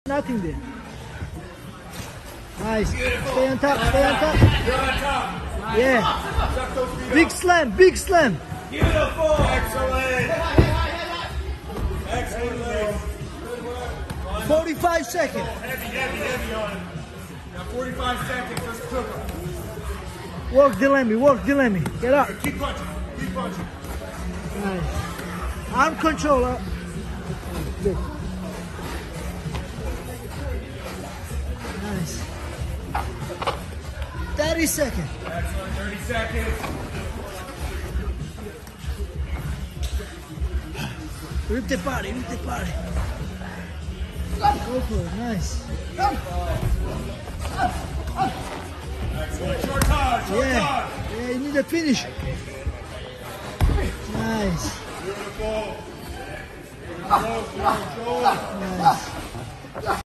Nothing there. Nice. Stay on top. Stay on top. You're on top. Yeah. Big slam. Big slam. Beautiful. Excellent. Excellent legs. 45 seconds. Heavy on it. Now 45 seconds. Let's cook them. Work Dilemi. Work Dilemi. Get up. Keep punching. Keep punching. Nice. Arm control up. Good. Nice. 30 seconds. Excellent. 30 seconds. Rip the body. Rip the body. Go for it. Nice. Excellent. Short time. Short Yeah. time. Yeah, you need a finish. Nice. Beautiful. Go. Nice.